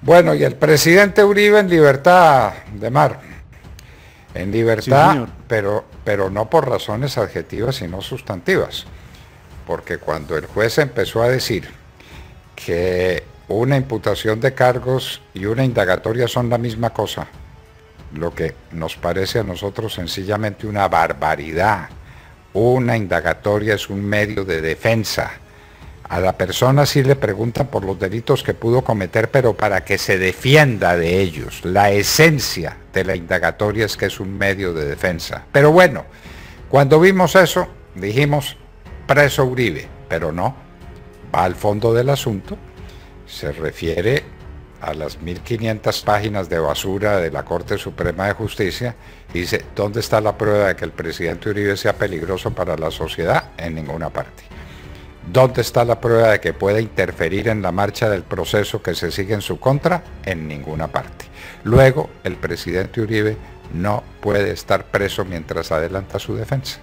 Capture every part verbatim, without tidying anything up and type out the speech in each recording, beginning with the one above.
Bueno, y el presidente Uribe en libertad de mar, en libertad, Sí, pero, pero no por razones adjetivas, sino sustantivas. Porque cuando el juez empezó a decir que una imputación de cargos y una indagatoria son la misma cosa, lo que nos parece a nosotros sencillamente una barbaridad. Una indagatoria es un medio de defensa. A la persona sí le preguntan por los delitos que pudo cometer, pero para que se defienda de ellos. La esencia de la indagatoria es que es un medio de defensa. Pero bueno, cuando vimos eso, dijimos, preso Uribe, pero no, va al fondo del asunto, se refiere a las mil quinientas páginas de basura de la Corte Suprema de Justicia, y dice, ¿dónde está la prueba de que el presidente Uribe sea peligroso para la sociedad? En ninguna parte. ¿Dónde está la prueba de que pueda interferir en la marcha del proceso que se sigue en su contra? En ninguna parte. Luego, el presidente Uribe no puede estar preso mientras adelanta su defensa.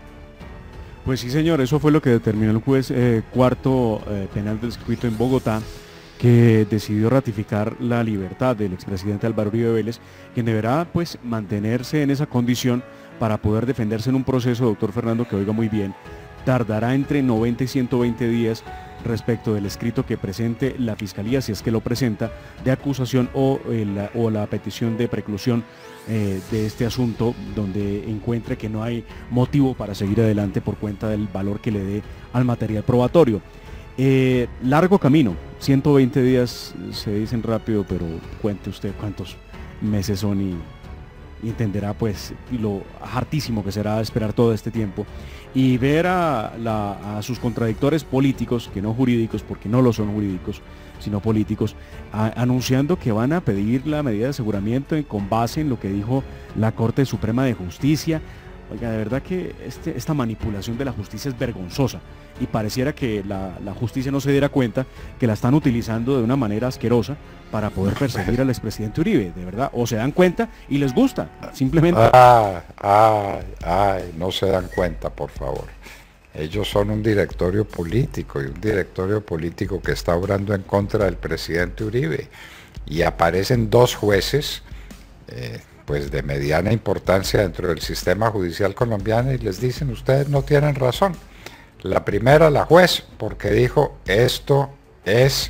Pues sí, señor, eso fue lo que determinó el juez eh, cuarto eh, penal del circuito en Bogotá, que decidió ratificar la libertad del expresidente Álvaro Uribe Vélez, quien deberá pues mantenerse en esa condición para poder defenderse en un proceso, doctor Fernando, que oiga muy bien, tardará entre noventa y ciento veinte días respecto del escrito que presente la Fiscalía, si es que lo presenta, de acusación o, el, o la petición de preclusión eh, de este asunto, donde encuentre que no hay motivo para seguir adelante por cuenta del valor que le dé al material probatorio. Eh, largo camino, ciento veinte días se dicen rápido, pero cuente usted cuántos meses son y, y entenderá pues lo hartísimo que será esperar todo este tiempo y ver a, la, a sus contradictores políticos, que no jurídicos, porque no lo son jurídicos, sino políticos, a, anunciando que van a pedir la medida de aseguramiento en, con base en lo que dijo la Corte Suprema de Justicia. Oiga, de verdad que este, esta manipulación de la justicia es vergonzosa y pareciera que la, la justicia no se diera cuenta que la están utilizando de una manera asquerosa para poder perseguir al expresidente Uribe, de verdad, o se dan cuenta y les gusta, simplemente. Ay, ay, ay, no se dan cuenta, por favor. Ellos son un directorio político y un directorio político que está obrando en contra del presidente Uribe. Y aparecen dos jueces, eh, pues de mediana importancia dentro del sistema judicial colombiano y les dicen, ustedes no tienen razón. La primera, la juez, porque dijo, esto es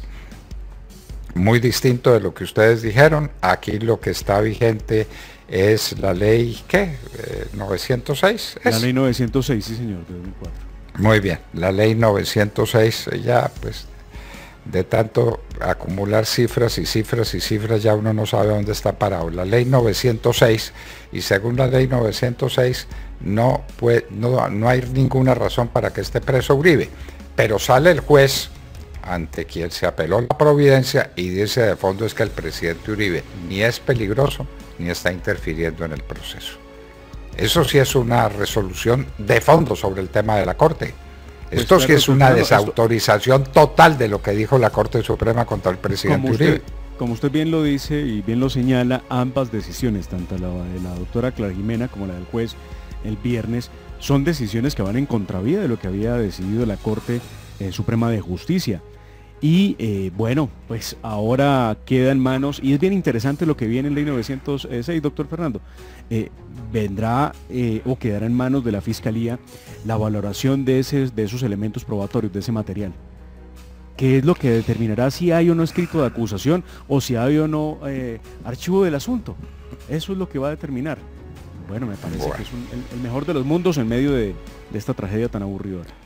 muy distinto de lo que ustedes dijeron, aquí lo que está vigente es la ley, ¿qué? Eh, novecientos seis. ¿Es? La ley novecientos seis, sí señor, de dos mil cuatro. Muy bien, la ley novecientos seis, ya pues de tanto acumular cifras y cifras y cifras ya uno no sabe dónde está parado. La ley novecientos seis, y según la ley novecientos seis no, puede, no, no hay ninguna razón para que esté preso Uribe, pero sale el juez ante quien se apeló la providencia y dice de fondo es que el presidente Uribe ni es peligroso ni está interfiriendo en el proceso. Eso sí es una resolución de fondo sobre el tema de la Corte. Pues esto claro, sí es una claro, desautorización esto... total de lo que dijo la Corte Suprema contra el presidente como usted, Uribe. Como usted bien lo dice y bien lo señala, ambas decisiones, tanto la de la doctora Clara Jimena como la del juez el viernes, son decisiones que van en contravía de lo que había decidido la Corte eh, Suprema de Justicia. Y eh, bueno, pues ahora queda en manos, y es bien interesante lo que viene en ley novecientos seis, doctor Fernando, eh, vendrá eh, o quedará en manos de la Fiscalía la valoración de, ese, de esos elementos probatorios, de ese material, que es lo que determinará si hay o no escrito de acusación o si hay o no eh, archivo del asunto. Eso es lo que va a determinar. Bueno, me parece bueno. que es un, el, el mejor de los mundos en medio de, de esta tragedia tan aburridora.